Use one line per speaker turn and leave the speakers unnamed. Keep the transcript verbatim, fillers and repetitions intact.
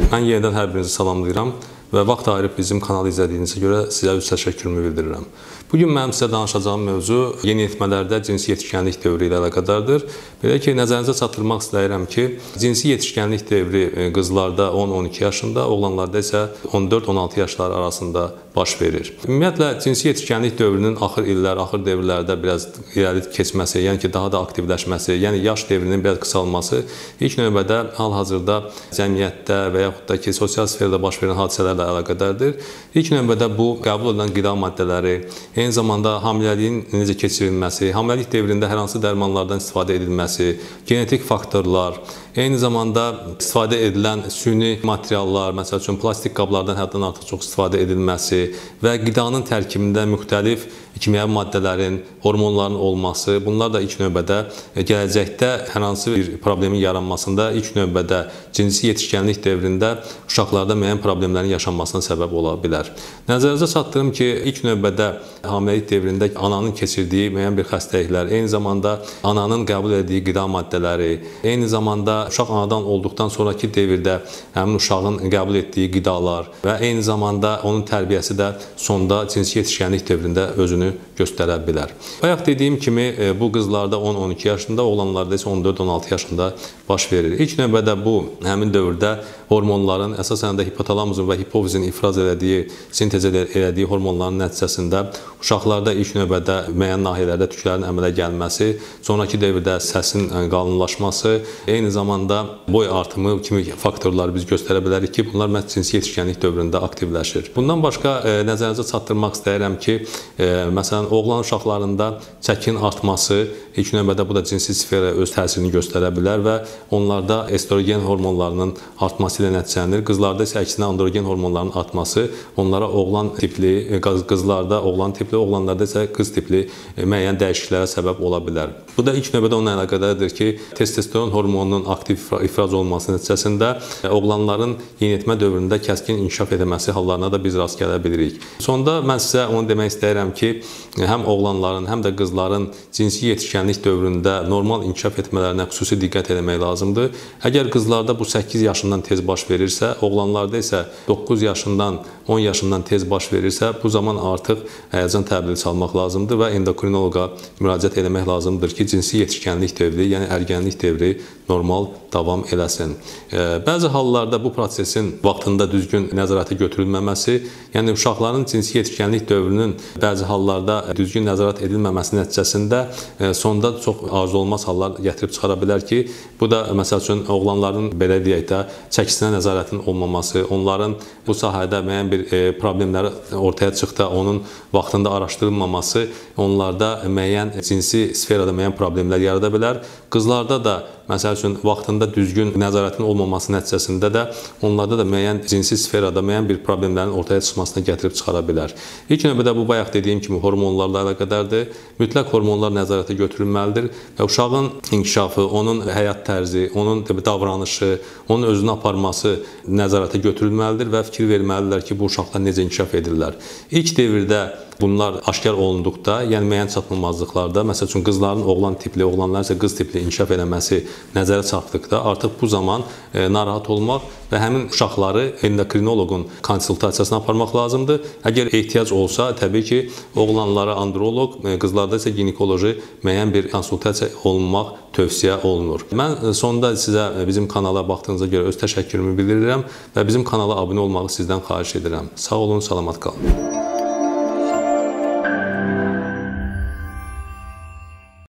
Mən yenidən hər birinizi salamlayıram və vaxt ayırıb bizim kanalı izlədiyinizə görə sizə öz təşəkkürümü bildirirəm. Bugün mənim sizə danışacağım mövzu yeniyetmələrdə cinsi yetişkənlik dövrü ilə əlaqədardır. Belə ki, nəzərinizə çatdırmaq istəyirəm ki, cinsi yetişkənlik dövrü qızlarda on on iki yaşında, oğlanlarda isə on dörd on altı yaşlar arasında baş verir. Ümumiyyətlə, cinsi yetişkənlik dövrünün axır illər, axır dövrlərdə biraz irəli keçməsi, yəni ki, daha da aktivləşməsi, yəni yaş dövrünün biraz qısalması ilk növbədə hal-hazırda cəmiyyətdə və yaxud da ki, sosial sferdə baş verən hadisələrlə əlaqədardır. İlk növbədə bu qəbul edilən qida maddələri, eyni zamanda hamiləliyin necə keçirilməsi, hamiləlik dövründə hər hansı dərmanlardan istifadə edilməsi, genetik faktorlar, eyni zamanda istifadə edilən süni materiallar, məsəl üçün plastik qablardan həddən artıq çox istifadə edilməsi və qidanın tərkibində müxtəlif kimyəvi maddələrin, hormonların olması, bunlar da ilk növbədə gələcəkdə hər hansı bir problemin yaranmasında, ilk növbədə cinsi yetişkənlik dövründə uşaqlarda müəyyən problemlərin yaşanmasına səbəb ola bilər. Nəzərinizə çatdırım ki, ilk növbədə hamiləlik dövründə ananın keçirdiyi müəyyən bir xəstəliklər, eyni zamanda ananın qəbul etdiyi qida maddələri, eyni zamanda uşaq anadan olduqdan sonraki dövrdə həmin uşağın qəbul etdiyi qidalar və eyni zamanda onun tərbiyəsi də sonda cinsi yetişkənlik dövründə özünü göstərə bilər. Bayaq dediyim kimi, bu qızlarda on on iki yaşında, oğlanlarda isə on dörd on altı yaşında baş verir. İlk növbədə bu, həmin dövrdə hormonların, əsasən də hipotalamusun və hipofizin ifraz elədiyi, sintez elədiyi hormonların nəticəsində uşaqlarda ilk növbədə müəyyən nahiyələrdə tüklərin əmələ gəlməsi, sonraki dövrdə səsin qalınlaşması, eyni zamanda boy artımı kimi faktorları biz göstərə bilərik ki, bunlar məhz cinsi yetişkənlik dövründə aktivləşir. Bundan başqa nəzərinizə çatdırmaq istəyirəm ki, məsələn, oğlan uşaqlarında çəkin artması, ilk növbədə bu da cinsi sferə öz təsirini göstərə bilər və onlarda estrogen hormonlarının artması ilə nəticələnir. Qızlarda isə əksinə androgen hormonlarının artması onlara oğlan tipli, qızlarda oğlan tipli, oğlanlarda isə qız tipli müəyyən dəyişikliklərə səbəb ola bilər. Bu da ilk növbədə onunla əlaqədardır ki, testosteron hormonunun aktiv ifraz olması nəticəsində oğlanların yeniyetmə dövründə kəskin inkişaf edilməsi hallarına da biz rast gələ bilirik. Sonda mən sizə onu demək istəyirəm ki, həm oğlanların, həm də qızların cinsi yetişkənlik dövründə normal inkişaf etmələrinə xüsusi diqqət etmək lazımdır. Əgər qızlarda bu səkkiz yaşından tez baş verirsə, oğlanlarda isə doqquz yaşından, on yaşından tez baş verirsə, bu zaman artıq həyəcan təbili çalmaq lazımdır və endokrinoloqa müraciət etmək lazımdır ki, cinsi yetişkənlik dövrü, yəni ərgənlik dövrü normal davam eləsin. Bəzi hallarda bu prosesin vaxtında düzgün nəzarətə götürülməməsi, yəni uşaqların cinsi yetişkənlik dövrünün bəzi hallarda düzgün nəzarət edilməməsi nəticəsində sonda çox arzu olmaz hallar gətirib çıxara bilər ki, bu da məsəl üçün oğlanların belə deyək də çəkisinə nəzarətin olmaması, onların bu sahədə müəyyən bir problemləri ortaya çıxda onun vaxtında araşdırılmaması onlarda müəyyən cinsi sferada müəyyən problemlər yarada bilər. Qızlarda da məsəl üçün vaxtında düzgün nəzarətin olmaması nəticəsində də onlarda da müəyyən cinsi sferada müəyyən bir problemlərin ortaya çıxmasına gətirib çıxara bilər. İlk növbədə bu bayaq dediyim kimi hormonlarla əlaqədardır. Mütləq hormonlar nəzarətə götürülməlidir və uşağın inkişafı, onun həyat tərzi, onun davranışı, onun özünü aparması nəzarətə götürülməlidir və fikir verməlidirlər ki, bu uşaqlar necə inkişaf edirlər. İlk dövrdə bunlar aşkar olunduqda, yəni müəyyən çatılmazlıqlarda, məsəl üçün qızların oğlan tipli, oğlanların isə qız tipli inkişaf eləməsi nəzərə çarpdıqda artıq bu zaman e, narahat olmaq və həmin uşaqları endokrinoloqun konsultasiyasına aparmaq lazımdır. Əgər ehtiyac olsa, təbii ki, oğlanlara androloq, qızlarda isə ginekoloji müəyyən bir konsultasiya olunmaq tövsiyə olunur. Mən sonda sizə bizim kanala baxdığınıza görə öz təşəkkürümü bildirirəm və bizim kanala abunə olmağı sizdən xahiş edirəm. Sağ olun, salamat qalın.